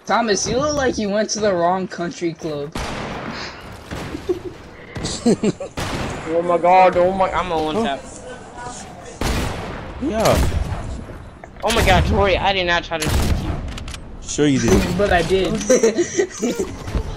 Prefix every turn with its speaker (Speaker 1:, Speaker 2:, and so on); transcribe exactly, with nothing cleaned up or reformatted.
Speaker 1: Thomas, you look like you went to the wrong country club.
Speaker 2: Oh my god, oh my, I'm on one
Speaker 3: Oh.
Speaker 2: tap.
Speaker 3: Yeah.
Speaker 2: Oh my god, Tori, I did not try to shoot you.
Speaker 3: Sure you did.
Speaker 1: But I did.